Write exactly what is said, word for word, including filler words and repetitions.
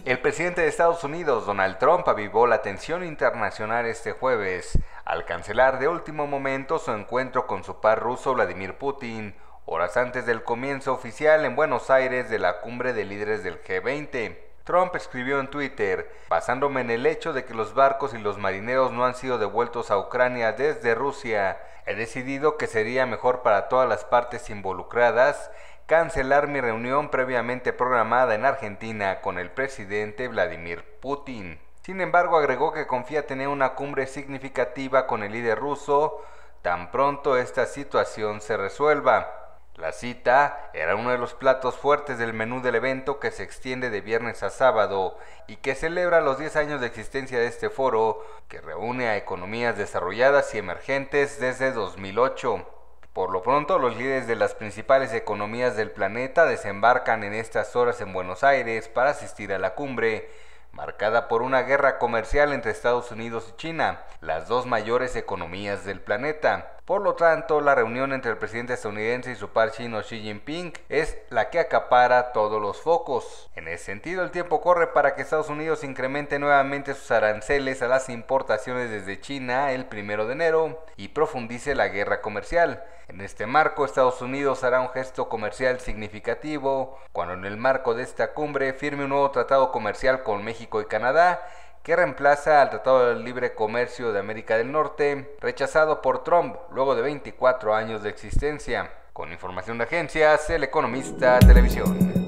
El presidente de Estados Unidos, Donald Trump, avivó la tensión internacional este jueves al cancelar de último momento su encuentro con su par ruso Vladimir Putin, horas antes del comienzo oficial en Buenos Aires de la cumbre de líderes del G veinte. Trump escribió en Twitter: basándome en el hecho de que los barcos y los marineros no han sido devueltos a Ucrania desde Rusia, he decidido que sería mejor para todas las partes involucradas cancelar mi reunión previamente programada en Argentina con el presidente Vladimir Putin. Sin embargo, agregó que confía tener una cumbre significativa con el líder ruso tan pronto esta situación se resuelva. La cita era uno de los platos fuertes del menú del evento, que se extiende de viernes a sábado y que celebra los diez años de existencia de este foro, que reúne a economías desarrolladas y emergentes desde dos mil ocho. Por lo pronto, los líderes de las principales economías del planeta desembarcan en estas horas en Buenos Aires para asistir a la cumbre, marcada por una guerra comercial entre Estados Unidos y China, las dos mayores economías del planeta. Por lo tanto, la reunión entre el presidente estadounidense y su par chino Xi Jinping es la que acapara todos los focos. En ese sentido, el tiempo corre para que Estados Unidos incremente nuevamente sus aranceles a las importaciones desde China el primero de enero y profundice la guerra comercial. En este marco, Estados Unidos hará un gesto comercial significativo cuando, en el marco de esta cumbre, firme un nuevo tratado comercial con México y Canadá, que reemplaza al Tratado de Libre Comercio de América del Norte, rechazado por Trump luego de veinticuatro años de existencia. Con información de agencias, El Economista Televisión.